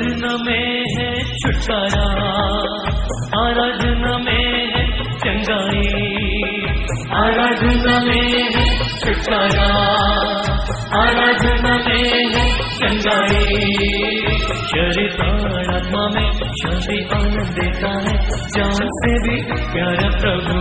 आराधना में है छुटकारा, आराधना में है चंगाई, आराधना में है छुटकारा, आराधना में है चंगाई। शरीर आत्मा में शांति आनंद देता है, जान से भी प्यारा प्रभु।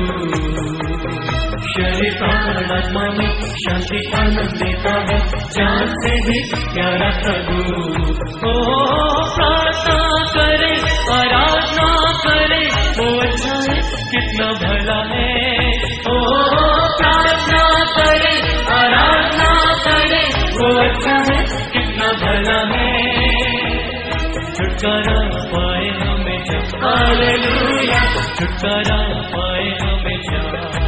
शरीर आत्मा में शांति आनंद देता है, जान से भी प्यारा प्रभु। ओ प्रार्थना करे, आराधना करे, वो अच्छा है कितना भला है। ओ प्रार्थना करे, आराधना करे, वो अच्छा है कितना भला है। छुटकारा पाए हमेशा, हालेलुया, छुटकारा पाए हमेशा।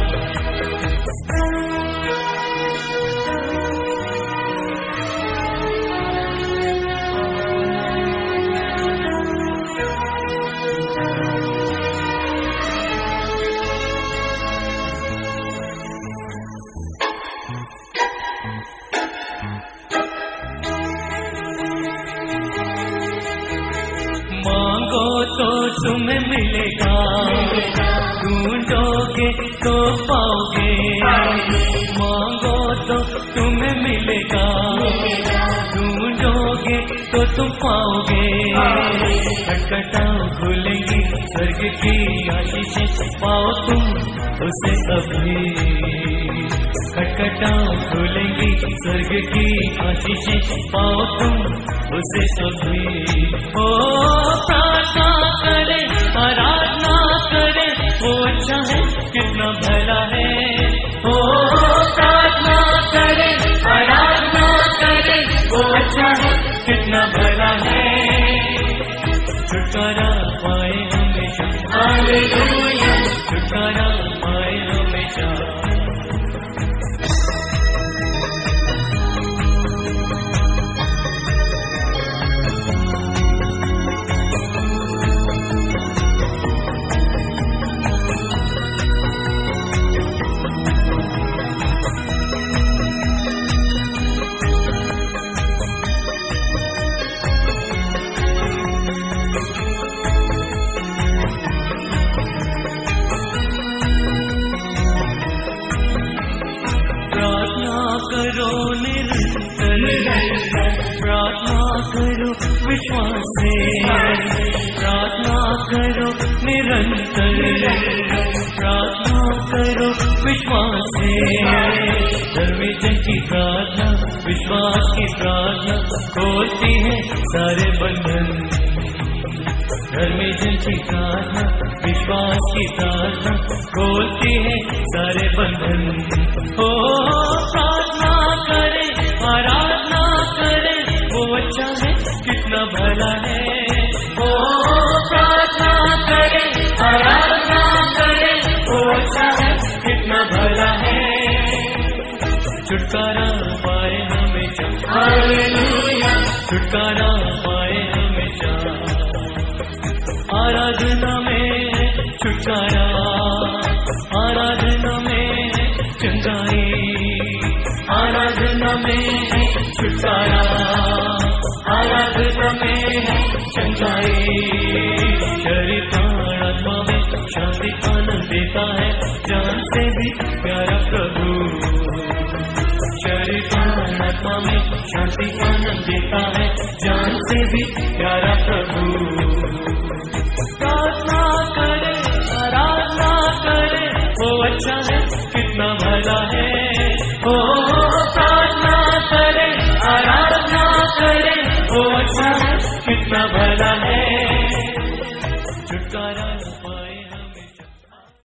मांगो तो तुम्हें मिलेगा, ढूंढोगे तो पाओगे। मांगो तो तुम्हें मिलेगा, ढूंढोगे तो तुम पाओगे। खटखटाओ खुलेंगी स्वर्ग की आशीषें, पाओ तुम उसे अभी। खटखटाओ खुलेंगी स्वर्ग की आशीषें, पाओ तुम उसे अभी। ओ प्रार्थना करे, आराधना करे, वो अच्छा है कितना भला है। ओ प्रार्थना करे, आराधना करे, वो अच्छा है कितना भला है। छुटकारा पाए हमेशा, हालेलुया, छुटकारा पाए हमेशा। करो निरंतर, प्रार्थना करो विश्वास से, प्रार्थना करो निरंतर, प्रार्थना करो विश्वास से। धर्मी जन की प्रार्थना, विश्वास की प्रार्थना खोलती है सारे बंधन। धर्मी जन की प्रार्थना, विश्वास की प्रार्थना खोलती है सारे बंधन। ओ प्रार्थना करे, आराधना करे, वो अच्छा है कितना भला है। ओ प्रार्थना करे, आराधना करे, वो अच्छा है कितना भला है। छुटकारा पाए हमेशा, हालेलुया, छुटकारा पाए हमेशा। आराधना में छुटकारा, आराधना में चंगाई, आराधना में छुटकारा, आराधना में चंगाई। शरीर आत्मा में शांति आनंद देता है, जान से भी प्यारा प्रभु। शरीर आत्मा में शांति आनंद देता है, जान से भी प्यारा प्रभु। प्रार्थना करे, आराधना करे, वो अच्छा है कितना भला है। ओ प्रार्थना करे, आराधना करे, वो अच्छा है कितना भला है।